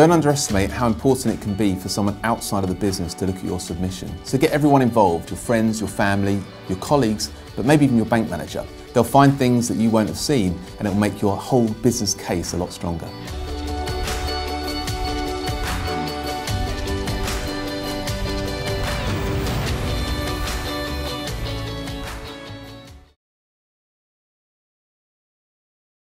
Don't underestimate how important it can be for someone outside of the business to look at your submission. So get everyone involved, your friends, your family, your colleagues, but maybe even your bank manager. They'll find things that you won't have seen and it'll make your whole business case a lot stronger.